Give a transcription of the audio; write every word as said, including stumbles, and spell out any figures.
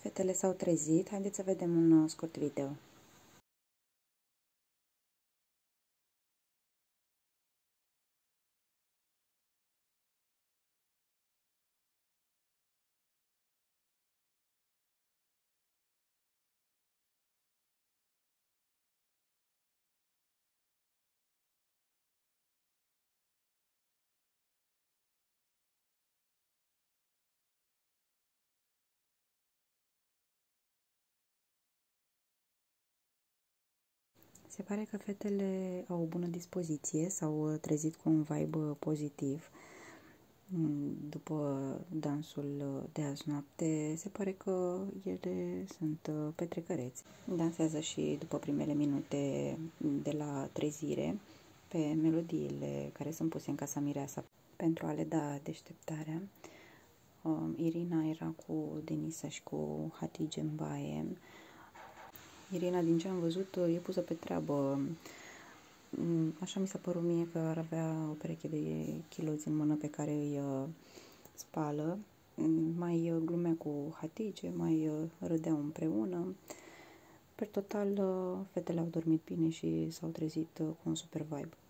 Fetele s-au trezit, haideți să vedem un scurt video. Se pare că fetele au o bună dispoziție, s-au trezit cu un vibe pozitiv după dansul de azi noapte. Se pare că ele sunt petrecăreți. Dansează și după primele minute de la trezire pe melodiile care sunt puse în casa mireasa pentru a le da deșteptarea. Irina era cu Denisa și cu Hatice în baie. Irina, din ce am văzut, e pusă pe treabă. Așa mi s-a părut mie că ar avea o pereche de chiloți în mână pe care îi spală. Mai glumea cu Hatice, mai râdeau împreună. Per total, fetele au dormit bine și s-au trezit cu un super vibe.